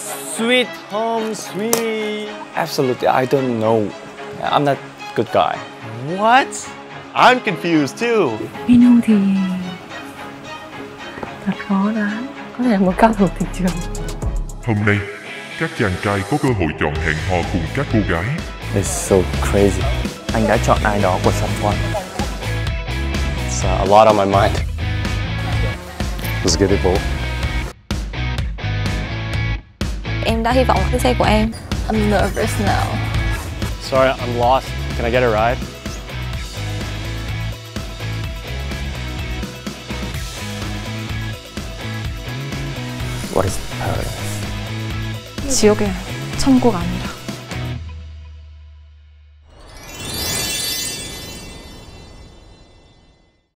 Sweet home, sweet. Absolutely, I don't know. I'm not good guy. What? I'm confused too. Menu thì thật khó đoán. Có thể là một cao thủ thị trường. Hôm nay, các chàng trai có cơ hội chọn hẹn hò cùng các cô gái. It's so crazy. Anh đã chọn ai đó của someone. It's a lot on my mind. Let's get it both. Em đã hy vọng cái xe của em. I'm nervous now. Sorry, I'm lost. Can I get a ride? What is paradise? 지옥이 천국 아니라.